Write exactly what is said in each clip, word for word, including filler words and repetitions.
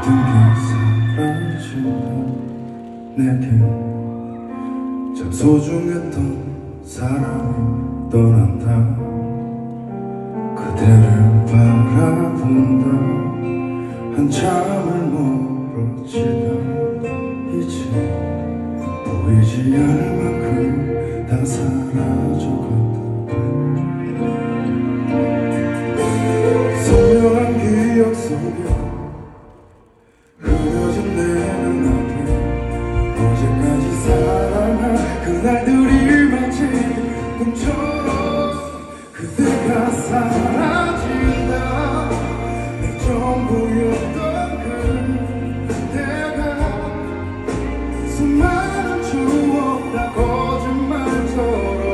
게 사라지는 내게 참 소중했던 사람이 떠난다. 그대를 바라본다. 한참을 멀어지다 이제 보이지 않을 만큼 다 사라져간다. 선명한 기억 속에 흐려진 내 눈앞에 어제까지 사랑한 그날들이 마치 꿈처럼 그대가 사라진다. 내 전부였던 그대가 수많은 추억 다 거짓말처럼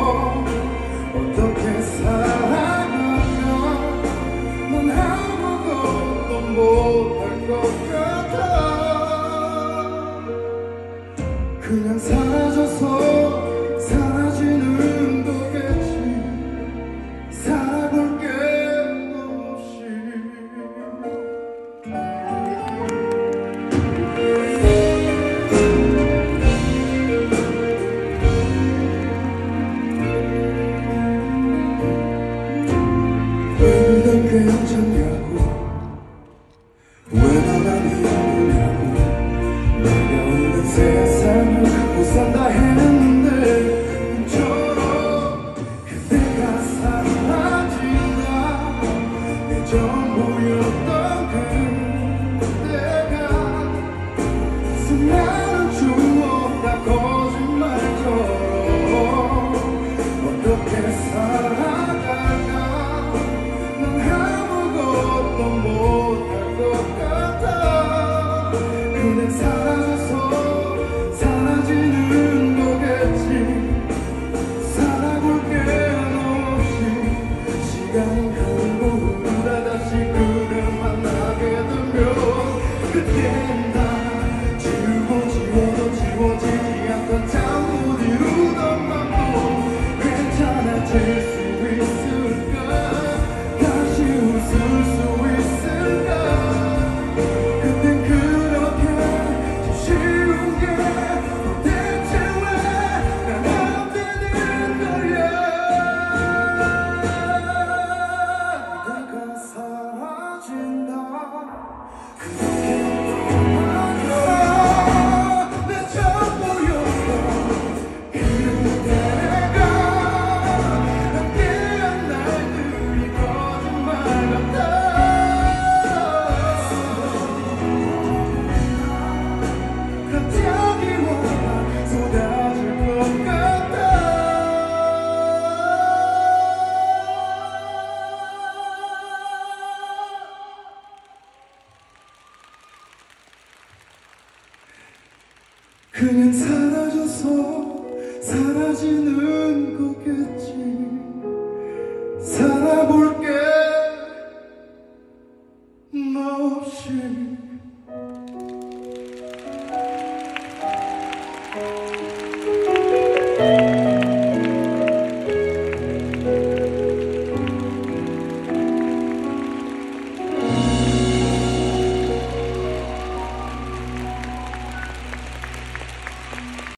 어떻게 살아가면 넌 아무것도 못할 것 같아. 그냥 사라져서 사라지는 거겠지. 살아볼 게 없이. 왜 넌 괜찮냐고, 왜 넌 아니냐고. 내가 없는 세상을 못 산다 했는데 꿈처럼 그대가 사라진다. 내 전부였던 그대가 수많은 추억 다 거짓말처럼 어떻게 살아갈까. 넌 아무것도 못할 것 같아. 그냥 사라져서 사라지는 거겠지. 살아볼 게 없이. 시간이 흐르고 흐르다 다시 그를 만나게 되면 그땐 다 지우고 지워도 지워지지 않던 참 못 이루던 맘도 괜찮아질 수 있을까. 다시 웃을 수 있을까. 그땐 그렇게 참 쉬운 게 도대체 왜 난 안 되는 거야. 내가 사라진다. 그렇게 떠나가. 내 전부였던 그대가 함께한 날들이 거짓말 같아. 갑자기 와가 쏟아질 것 같아. 그냥 사라져서